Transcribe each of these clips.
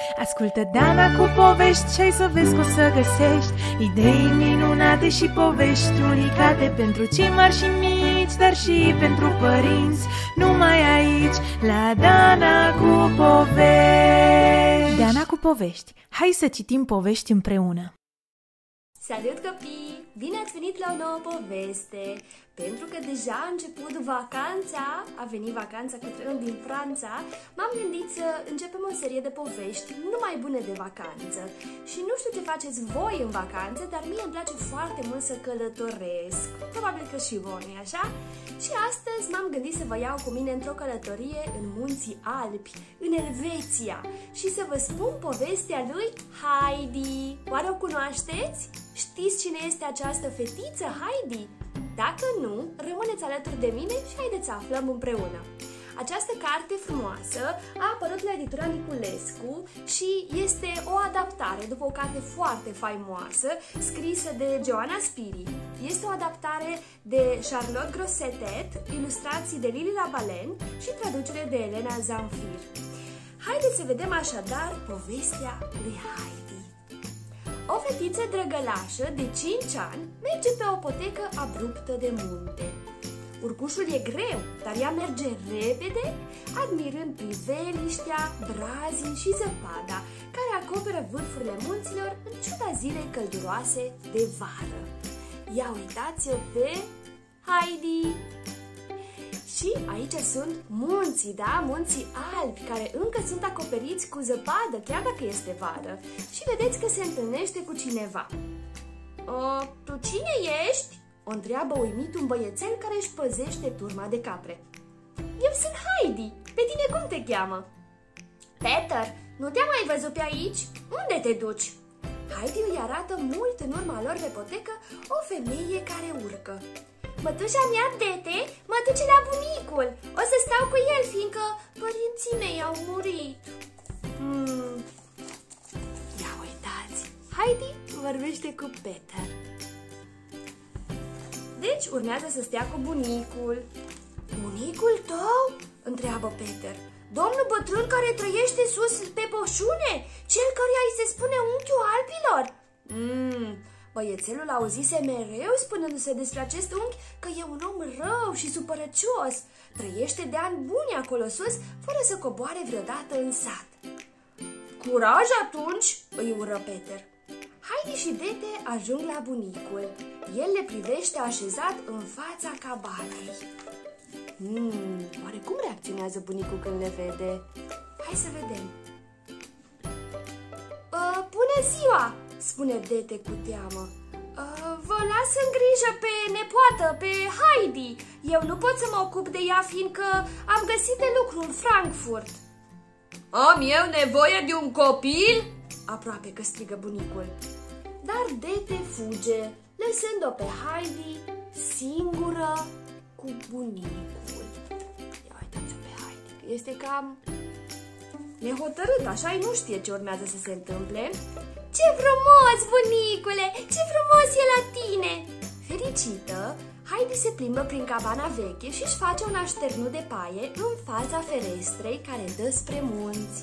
Ascultă Dana cu povești și ai să vezi că o să găsești idei minunate și povești unicate pentru cei mari și mici, dar și pentru părinți. Numai aici, la Dana cu povești. Dana cu povești. Hai să citim povești împreună. Salut copii! Bine ați venit la o nouă poveste! Pentru că deja a început vacanța, a venit vacanța cu trenul din Franța, m-am gândit să începem o serie de povești numai bune de vacanță. Și nu știu ce faceți voi în vacanță, dar mie îmi place foarte mult să călătoresc. Probabil că și voi, așa? Și astăzi m-am gândit să vă iau cu mine într-o călătorie în Munții Alpi, în Elveția, și să vă spun povestea lui Heidi. Oare o cunoașteți? Știți cine este această fetiță, Heidi? Dacă nu, rămâneți alături de mine și haideți să aflăm împreună. Această carte frumoasă a apărut la editura Niculescu și este o adaptare după o carte foarte faimoasă scrisă de Joana Spiri. Este o adaptare de Charlotte Grossetet, ilustrații de Lili Labalen și traducere de Elena Zamfir. Haideți să vedem așadar povestea lui Heidi. O fetiță drăgălașă de 5 ani merge pe o potecă abruptă de munte. Urcușul e greu, dar ea merge repede, admirând priveliștea, brazii și zăpada care acoperă vârfurile munților în ciuda zilei călduroase de vară. Ia uitați-o pe Heidi! Și aici sunt munții, da? Munții albi, care încă sunt acoperiți cu zăpadă, chiar dacă este vară. Și vedeți că se întâlnește cu cineva. Tu cine ești? O întreabă uimit un băiețel care își păzește turma de capre. Eu sunt Heidi. Pe tine cum te cheamă? Peter, nu te-am mai văzut pe aici? Unde te duci? Heidi îi arată mult în urma lor pe potecă o femeie care urcă. Mătușa mea, Tete, mă duce la bunicul. O să stau cu el, fiindcă părinții mei au murit. Ia uitați, Heidi vorbește cu Peter. Deci urmează să stea cu bunicul. Bunicul tău? Întreabă Peter. Domnul bătrân care trăiește sus pe Poșune? Cel căruia îi se spune unchiul Alpilor? Băiețelul auzise mereu spunându-se despre acest unchi că e un om rău și supărăcios. Trăiește de ani buni acolo sus, fără să coboare vreodată în sat. Curaj atunci, îi ură Peter. Heidi și Dete ajung la bunicul. El le privește așezat în fața cabanei. Oare cum reacționează bunicul când le vede? Hai să vedem. Bună ziua! Spune Dete cu teamă. Vă las în grijă pe nepoată, pe Heidi. Eu nu pot să mă ocup de ea, fiindcă am găsit de lucru în Frankfurt. Am eu nevoie de un copil? Aproape că strigă bunicul. Dar Dete fuge, lăsând-o pe Heidi singură cu bunicul. Ia uitați-o pe Heidi, că este cam nehotărât, așa, nu știe ce urmează să se întâmple. Ce frumos, bunicule! Ce frumos e la tine! Fericită, Heidi se plimbă prin cabana veche și își face un așternut de paie în fața ferestrei care dă spre munți.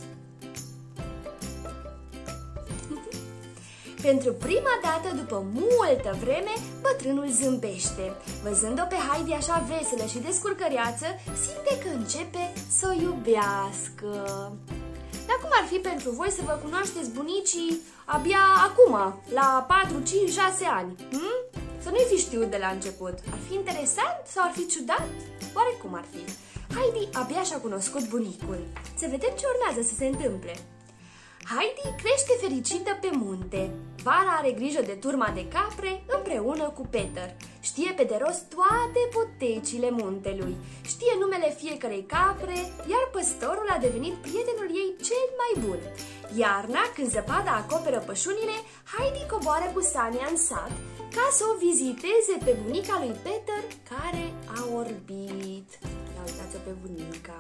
Pentru prima dată după multă vreme, bătrânul zâmbește. Văzând-o pe Heidi așa veselă și descurcăreață, simte că începe să o iubească. Dar cum ar fi pentru voi să vă cunoașteți bunicii abia acum, la 4, 5, 6 ani? Să nu-i fi știut de la început. Ar fi interesant sau ar fi ciudat? Oare cum ar fi? Heidi abia și-a cunoscut bunicul. Să vedem ce urmează să se întâmple. Heidi crește fericită pe munte. Vara are grijă de turma de capre împreună cu Peter. Știe pe de rost toate potecile muntelui. Știe numele fiecarei capre, iar păstorul a devenit prietenul ei cel mai bun. Iarna, când zăpada acoperă pășunile, Heidi coboară cu Sania în sat ca să o viziteze pe bunica lui Peter, care a orbit. Ia uitați-o pe bunica.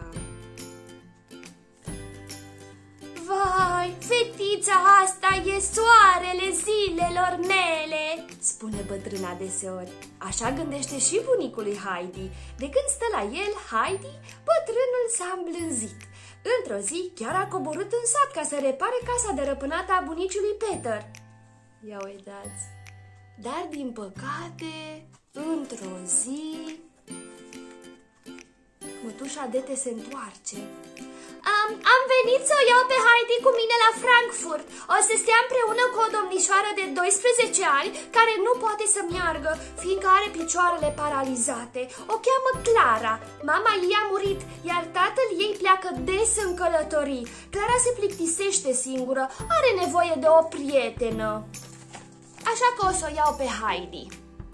Vai, fetița asta e soarele zilelor mele, spune bătrâna deseori. Așa gândește și bunicul lui Heidi. De când stă la el, Heidi, bătrânul s-a îmblânzit. Într-o zi, chiar a coborât în sat ca să repare casa dărăpânată a bunicului Peter. Ia uitați! Dar, din păcate, într-o zi, mătușa Dete se întoarce. Am venit să o iau pe Heidi cu mine la Frankfurt. O să stea împreună cu o domnișoară de 12 ani care nu poate să meargă, fiindcă are picioarele paralizate. O cheamă Clara. Mama ei a murit, iar tatăl ei pleacă des în călătorii. Clara se plictisește singură, are nevoie de o prietenă. Așa că o să o iau pe Heidi.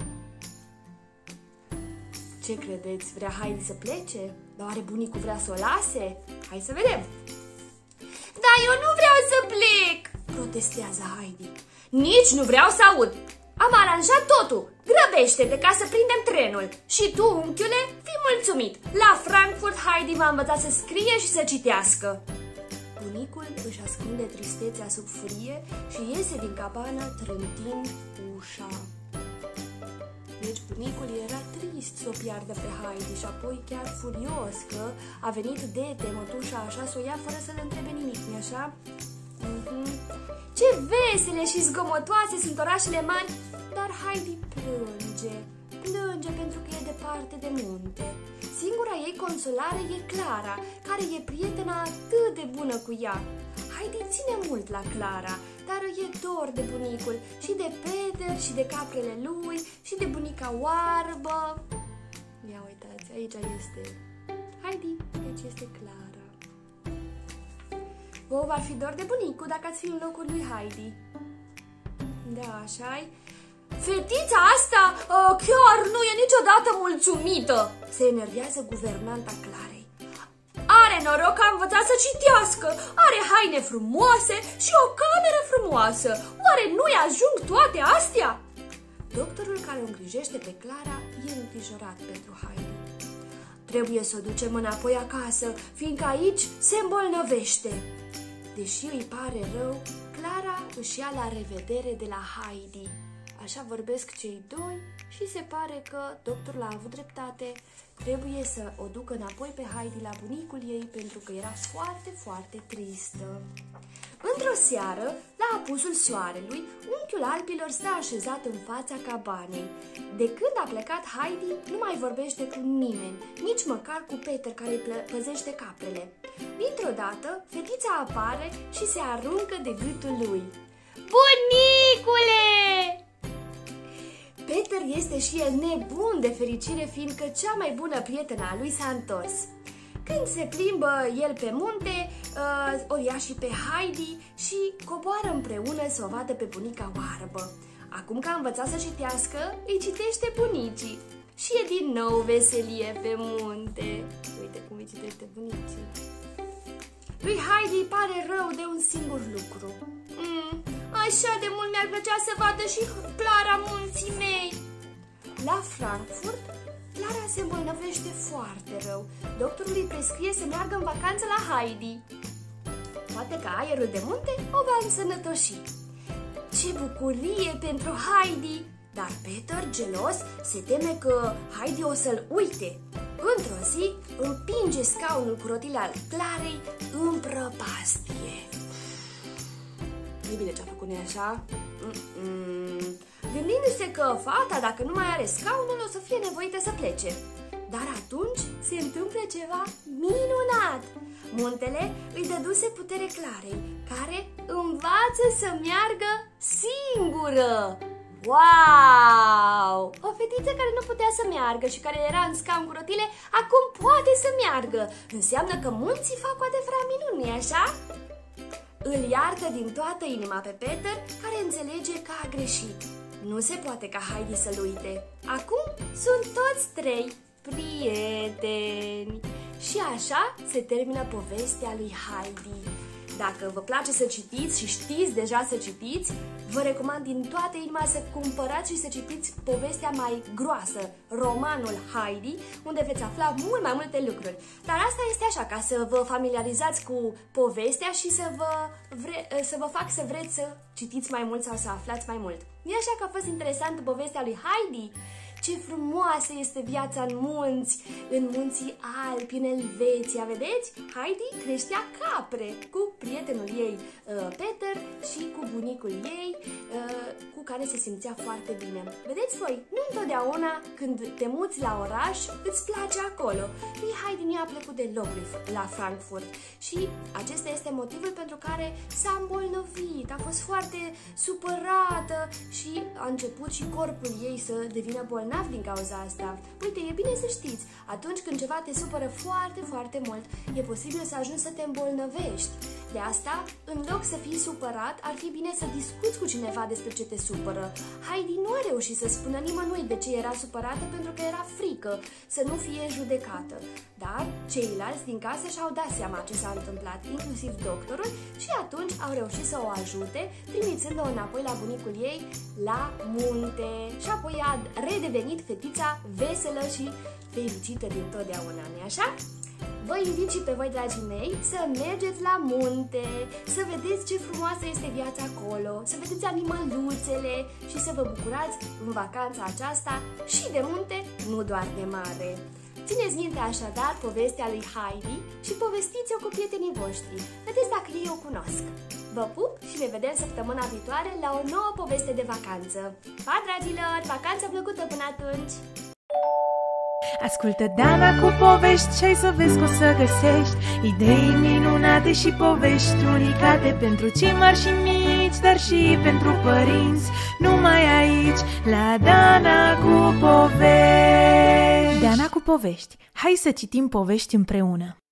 Ce credeți? Vrea Heidi să plece? Dar oare bunicul vrea să o lase? Hai să vedem! Dar eu nu vreau să plec! Protestează Heidi. Nici nu vreau să aud! Am aranjat totul! Grăbește-te ca să prindem trenul! Și tu, unchiule, fii mulțumit! La Frankfurt Heidi va învăța să scrie și să citească! Bunicul își ascunde tristețea sub furie și iese din cabană trântind ușa. Deci bunicul era trist să o piardă pe Heidi și apoi chiar furios că a venit Dete, mătușa, așa, să o ia fără să le întrebe nimic, nu-i așa? Ce vesele și zgomotoase sunt orașele mari, dar Heidi plânge. Plânge pentru că e departe de munte. Singura ei consolare e Clara, care e prietena atât de bună cu ea. Heidi ține mult la Clara, dar e dor de bunicul și de Peter și de caprele lui și de bunica oarbă. Ia uitați, aici este Heidi, aici este Clara. Vouă v-ar fi dor de bunicul dacă ați fi în locul lui Heidi. Da, așa-i. Fetița asta chiar nu e niciodată mulțumită, se enervează guvernanta Clarei. Are noroc că a învățat să citească, are haine frumoase și o cameră frumoasă. Oare nu-i ajung toate astea? Doctorul care o îngrijește pe Clara e îngrijorat pentru Heidi. Trebuie să o ducem înapoi acasă, fiindcă aici se îmbolnăvește. Deși îi pare rău, Clara își ia la revedere de la Heidi. Așa vorbesc cei doi și se pare că doctorul a avut dreptate. Trebuie să o ducă înapoi pe Heidi la bunicul ei pentru că era foarte, foarte tristă. Într-o seară, la apusul soarelui, unchiul Alpilor stă așezat în fața cabanei. De când a plecat Heidi, nu mai vorbește cu nimeni, nici măcar cu Peter care îi păzește caprele. Dintr-o dată, fetița apare și se aruncă de gâtul lui. Bunicule! Peter este și el nebun de fericire, fiindcă cea mai bună prietenă a lui s-a întors. Când se plimbă el pe munte, o ia și pe Heidi și coboară împreună să o vadă pe bunica oarbă. Acum că a învățat să citească, îi citește bunicii. Și e din nou veselie pe munte. Uite cum îi citește bunicii. Lui Heidi pare rău de un singur lucru. Așa de mult mi-ar plăcea să vadă și Clara munții mei. La Frankfurt, Clara se îmbolnăvește foarte rău. Doctorul îi prescrie să meargă în vacanță la Heidi. Poate că aerul de munte o va însănătoși. Ce bucurie pentru Heidi! Dar Peter, gelos, se teme că Heidi o să-l uite. Într-o zi, împinge scaunul cu rotile al Clarei în prăpastie. E bine ce-a făcut, nu-i așa? Gândindu-se că fata, dacă nu mai are scaunul, o să fie nevoită să plece. Dar atunci se întâmplă ceva minunat. Muntele îi dăduse putere Clarei, care învață să meargă singură. Wow! O fetiță care nu putea să meargă și care era în scaun cu rotile, acum poate să meargă. Înseamnă că munții fac cu adevărat minuni, nu-i așa? Îl iartă din toată inima pe Peter, care înțelege că a greșit. Nu se poate ca Heidi să-l uite. Acum sunt toți trei prieteni. Și așa se termină povestea lui Heidi. Dacă vă place să citiți și știți deja să citiți, vă recomand din toată inima să cumpărați și să citiți povestea mai groasă, romanul Heidi, unde veți afla mult mai multe lucruri. Dar asta este așa, ca să vă familiarizați cu povestea și să vă fac să vreți să citiți mai mult sau să aflați mai mult. Nu e așa că a fost interesantă povestea lui Heidi? ce frumoasă este viața în munți, în munții Alpi, în Elveția, vedeți? Heidi creștea capre cu prietenul ei Peter și cu bunicul ei cu care se simțea foarte bine. Vedeți voi, nu întotdeauna când te muți la oraș îți place acolo. Lui Heidi nu i-a plăcut deloc la Frankfurt și acesta este motivul pentru care s-a îmbolnăvit, a fost foarte supărată și a început și corpul ei să devină bolnav din cauza asta. Uite, e bine să știți, atunci când ceva te supără foarte, foarte mult, e posibil să ajungi să te îmbolnăvești. De asta, în loc să fii supărat, ar fi bine să discuți cu cineva despre ce te supără. Heidi nu a reușit să spună nimănui de ce era supărată pentru că era frică să nu fie judecată. Dar ceilalți din casă și-au dat seama ce s-a întâmplat, inclusiv doctorul, și atunci au reușit să o ajute, trimițând-o înapoi la bunicul ei la munte. Și apoi a redevenit fetița veselă și fericită din totdeauna, nu-i așa? Vă invit și pe voi, dragii mei, să mergeți la munte, să vedeți ce frumoasă este viața acolo, să vedeți animăluțele și să vă bucurați în vacanța aceasta și de munte, nu doar de mare. Țineți minte așadar povestea lui Heidi și povestiți-o cu prietenii voștri. Vedeți dacă ei o cunosc. Vă pup și ne vedem săptămâna viitoare la o nouă poveste de vacanță. Pa, dragilor! Vacanță plăcută până atunci! Ascultă, Dana, cu povești și ai să vezi că o să găsești idei minunate și povești unicate pentru cei mari și mici, dar și pentru părinți. Numai aici, la Dana cu povești. Dana cu povești. Hai să citim povești împreună.